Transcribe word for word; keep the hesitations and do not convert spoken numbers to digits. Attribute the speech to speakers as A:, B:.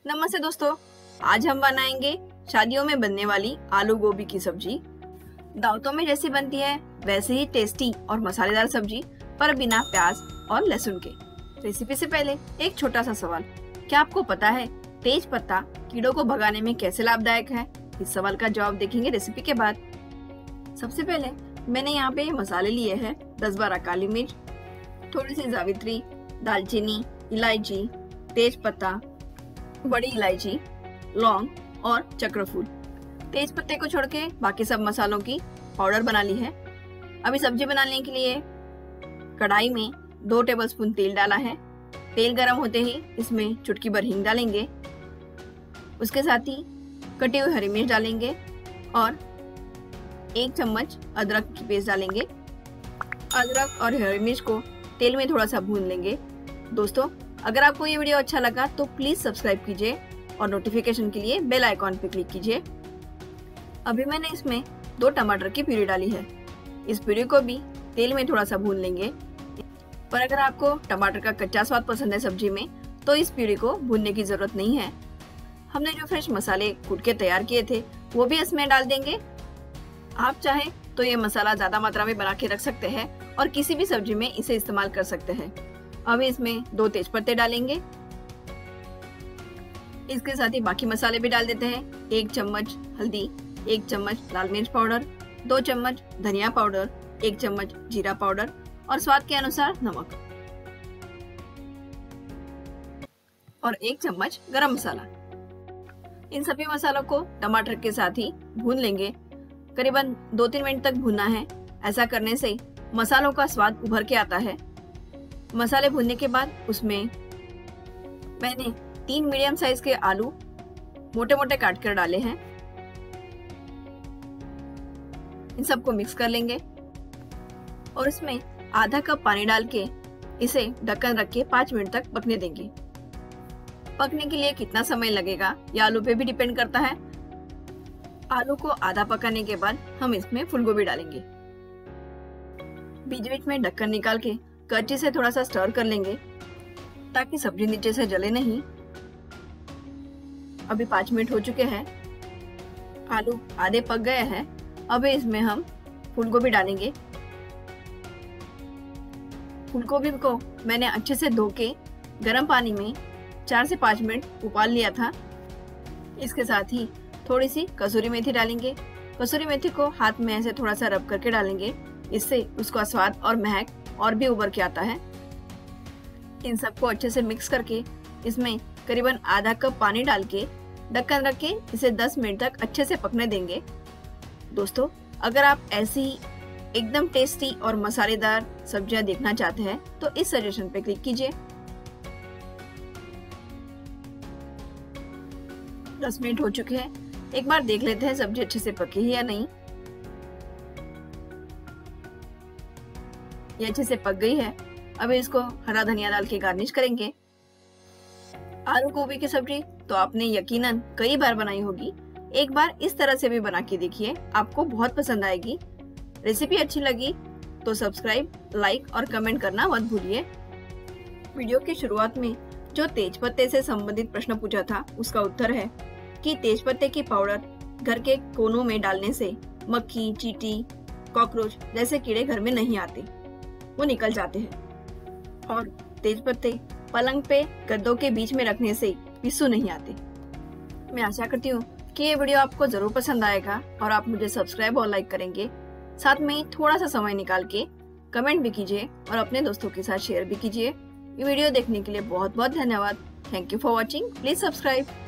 A: नमस्ते दोस्तों, आज हम बनाएंगे शादियों में बनने वाली आलू गोभी की सब्जी। दावतों में जैसी बनती है वैसे ही टेस्टी और मसालेदार सब्जी, पर बिना प्याज और लहसुन के। रेसिपी से पहले एक छोटा सा सवाल, क्या आपको पता है तेज पत्ता कीड़ों को भगाने में कैसे लाभदायक है? इस सवाल का जवाब देखेंगे रेसिपी के बाद। सबसे पहले मैंने यहाँ पे मसाले लिए हैं दस बारह काली मिर्च, थोड़ी सी जावित्री, दालचीनी, इलायची, तेज पत्ता, बड़ी इलायची, लौंग और चक्रफूल। तेज पत्ते को छोड़ के बाकी सब मसालों की पाउडर बना ली है। अभी सब्जी बनाने के लिए कढ़ाई में दो टेबलस्पून तेल डाला है। तेल गरम होते ही इसमें चुटकी भर हींग डालेंगे, उसके साथ ही कटी हुई हरी मिर्च डालेंगे और एक चम्मच अदरक की पेस्ट डालेंगे। अदरक और हरी मिर्च को तेल में थोड़ा सा भून लेंगे। दोस्तों, अगर आपको ये वीडियो अच्छा लगा तो प्लीज सब्सक्राइब कीजिए और नोटिफिकेशन के लिए बेल आइकॉन पे क्लिक कीजिए। अभी मैंने इसमें दो टमाटर की प्यूरी डाली है। इस प्यूरी को भी तेल में थोड़ा सा भून लेंगे। पर अगर आपको टमाटर का कच्चा स्वाद पसंद है सब्जी में, तो इस प्यूरी को भूनने की जरूरत नहीं है। हमने जो फ्रेश मसाले कूट के तैयार किए थे वो भी इसमें डाल देंगे। आप चाहे तो ये मसाला ज्यादा मात्रा में बना के रख सकते हैं और किसी भी सब्जी में इसे इस्तेमाल कर सकते हैं। अभी इसमें दो तेज पत्ते डालेंगे। इसके साथ ही बाकी मसाले भी डाल देते हैं। एक चम्मच हल्दी, एक चम्मच लाल मिर्च पाउडर, दो चम्मच धनिया पाउडर, एक चम्मच जीरा पाउडर और स्वाद के अनुसार नमक और एक चम्मच गरम मसाला। इन सभी मसालों को टमाटर के साथ ही भून लेंगे। करीबन दो तीन मिनट तक भूनना है। ऐसा करने से मसालों का स्वाद उभर के आता है। मसाले भूनने के बाद उसमें मैंने तीन मीडियम साइज के आलू मोटे मोटे काट कर डाले हैं। इन सबको मिक्स कर लेंगे और इसमें आधा कप पानी डाल के इसे ढक्कन रख के पाँच मिनट तक पकने देंगे। पकने के लिए कितना समय लगेगा ये आलू पे भी डिपेंड करता है। आलू को आधा पकाने के बाद हम इसमें फूलगोभी डालेंगे। बीच बीच में ढक्कन निकाल के कच्ची से थोड़ा सा स्टर कर लेंगे ताकि सब्जी नीचे से जले नहीं। अभी पाँच मिनट हो चुके हैं, आलू आधे पक गए हैं। अभी इसमें हम फूलगोभी डालेंगे। फूलगोभी को मैंने अच्छे से धो के गर्म पानी में चार से पाँच मिनट उबाल लिया था। इसके साथ ही थोड़ी सी कसूरी मेथी डालेंगे। कसूरी मेथी को हाथ में ऐसे थोड़ा सा रब करके डालेंगे, इससे उसका स्वाद और महक और भी उभर के आता है। इन सबको अच्छे से मिक्स करके इसमें करीबन आधा कप पानी डाल के ढक्कन रख के इसे दस मिनट तक अच्छे से पकने देंगे। दोस्तों, अगर आप ऐसी एकदम टेस्टी और मसालेदार सब्जियां देखना चाहते हैं तो इस सजेशन पे क्लिक कीजिए। दस मिनट हो चुके हैं, एक बार देख लेते हैं सब्जी अच्छे से पकी है या नहीं। ये अच्छे से पक गई है। अभी इसको हरा धनिया डाल के गार्निश करेंगे। आलू गोभी की सब्जी तो आपने यकीनन कई बार बनाई होगी। एक बार इस तरह से भी बना के देखिए, आपको बहुत पसंद आएगी। रेसिपी अच्छी लगी तो सब्सक्राइब, लाइक और कमेंट करना मत भूलिए। वीडियो की शुरुआत में जो तेज पत्ते से संबंधित प्रश्न पूछा था उसका उत्तर है कि तेज पत्ते की पाउडर घर के कोनों में डालने से मक्खी, चींटी, कॉकरोच जैसे कीड़े घर में नहीं आते, वो निकल जाते हैं। और तेज पत्ते पलंग पे गद्दों के बीच में रखने से पिस्सू नहीं आते। मैं आशा करती हूँ कि ये वीडियो आपको जरूर पसंद आएगा और आप मुझे सब्सक्राइब और लाइक करेंगे। साथ में थोड़ा सा समय निकाल के कमेंट भी कीजिए और अपने दोस्तों के साथ शेयर भी कीजिए। ये वीडियो देखने के लिए बहुत बहुत धन्यवाद। Thank you for watching. Please subscribe.